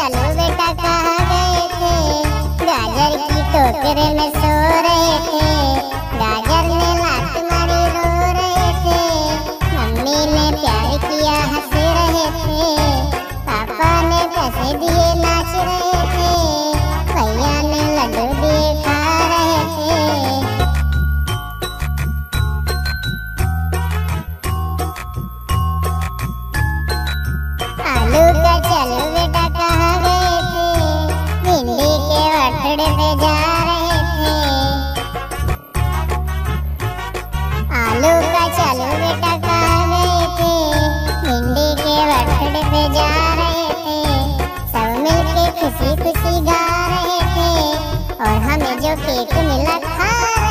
चलो बेटा कहाँ गए थे, गाजर की टोकरे में सो रहे थे, गाजर ने लात मारी रो रहे थे, मम्मी ने प्यार किया हंस रहे थे, पापा ने पैसे दिए नाच रहे थे, भैया ने लड्डू दिए खा रहे थे। आलू का चलो बेटा कहाँ गए थे, भिंडी के बर्थडे पे जा रहे थे। आलू का चलो बेटा कहाँ गए थे, भिंडी के बर्थडे पे जा रहे थे, सब मिलके खुशी खुशी गा रहे थे, और हमें जो केक मिला खा